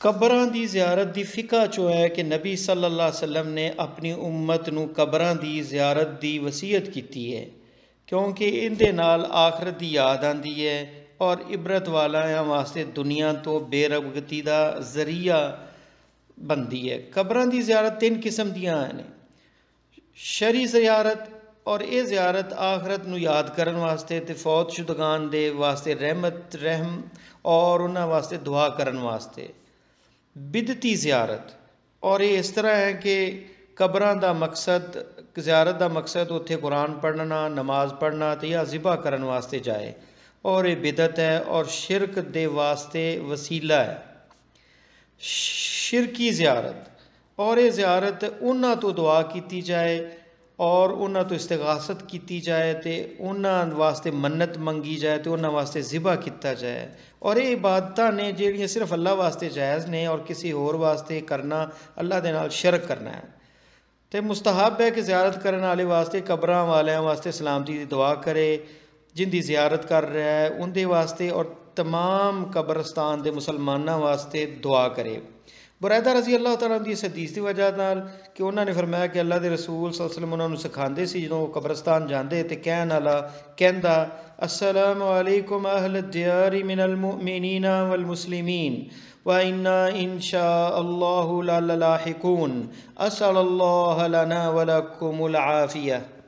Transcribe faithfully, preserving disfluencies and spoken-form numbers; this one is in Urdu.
قبراں دی زیارت دی فقہ چو ہے کہ نبی صلی اللہ علیہ وسلم نے اپنی امت نو قبراں دی زیارت دی وصیت کیتی ہے، کیونکہ ان دے نال آخرت دی یاد آندی ہے اور عبرت والیاں واسطے دنیا تو بے رغبتی دا ذریعہ بندی ہے۔ قبراں دی زیارت تین قسم دیاں ہیں، شرعی زیارت، اور اے زیارت آخرت نو یاد کرن واسطے تے فوت شدگان دے واسطے رحمت رحم اور انہاں واسطے دعا کرن واسطے۔ بدعتی زیارت، اور یہ اس طرح ہے کہ قبراں دا مقصد زیارت دا مقصد اتھے قرآن پڑھنا، نماز پڑھنا تے یا ذبح کرن واسطے جائے، اور یہ بدعت ہے اور شرک دے واسطے وسیلہ ہے۔ شرکی زیارت، اور یہ زیارت انہاں تو دعا کیتی جائے اور انہاں تو استغاثت کیتی جائے تے انہاں واسطے منت منگی جائے تے انہاں واسطے ذبح کیتا جائے، اور یہ عبادتاں نے جہڑیاں صرف اللہ واسطے جائز نے اور کسی اور واسطے کرنا اللہ دے نال شرک کرنا ہے۔ تے مستحب ہے کہ زیارت کرنے والے واسطے قبراں والیاں واسطے سلامتی دی دعا کرے، جن دی زیارت کر رہا ہے ان دے واسطے اور تمام قبرستان دے مسلماناں واسطے دعا کرے۔ برائدہ رضی اللہ تعالیٰ عنہ دی اس حدیث دی وجہ نال کہ انہوں نے فرمایا کہ اللہ دے رسول صلی اللہ علیہ وسلم انہوں نے سکھاندے سی جدوں وہ قبرستان جاندے تے کہن والا کہندا السلام علیکم اہل الدیار من المؤمنین والمسلمین وَإِنَّا إِن شَاءَ اللَّهُ لَلَّاحِقُونَ أَسْأَلُ اللَّهَ لَنَا وَلَكُمُ الْعَافِيَةَ۔